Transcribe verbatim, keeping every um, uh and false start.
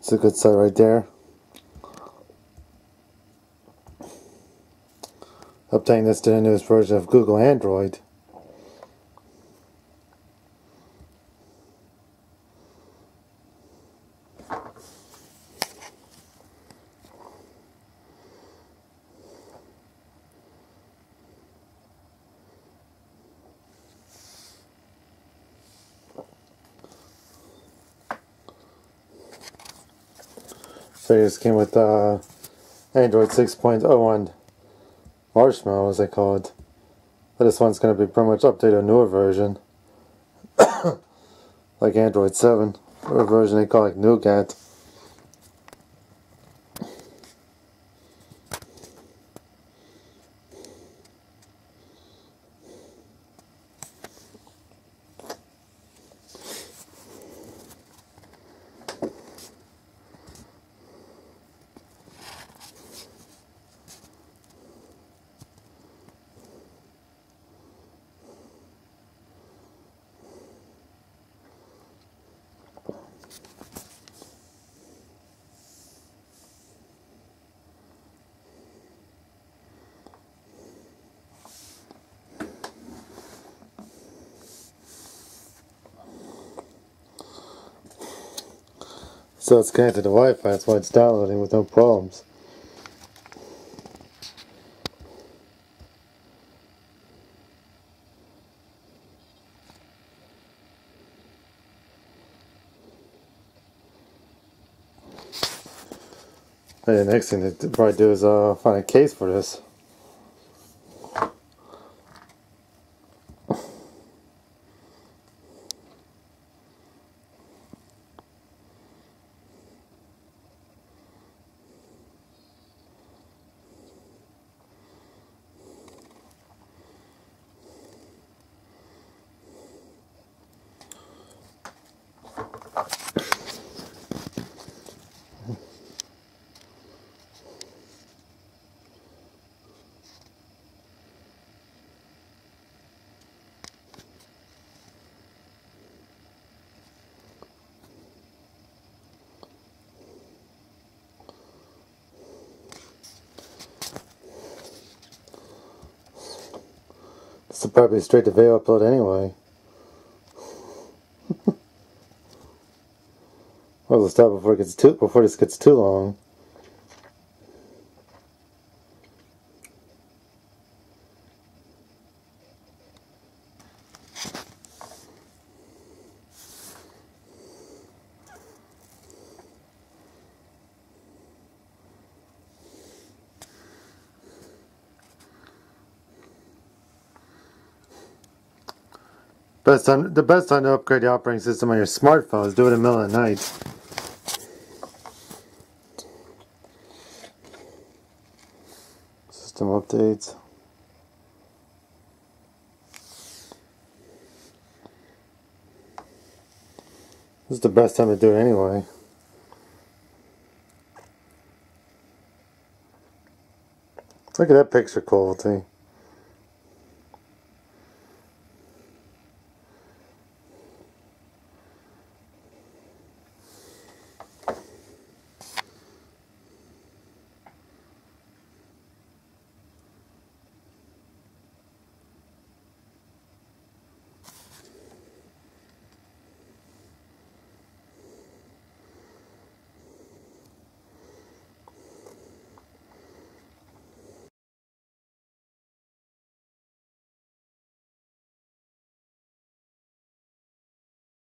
It's a good site right there. Updating this to the newest version of Google Android. So this came with uh, Android six point oh one Marshmallow, as they call it. But this one's going to be pretty much updated a newer version. Like Android seven, or a version they call like Nougat. So it's connected to Wi-Fi, that's why it's downloading with no problems. And the next thing to probably do is uh, find a case for this. This will probably be straight to video upload anyway. Well, let's stop before it gets too before this gets too long. Best time, the best time to upgrade the operating system on your smartphone is do it in the middle of the night. System updates. This is the best time to do it anyway. Look at that picture quality.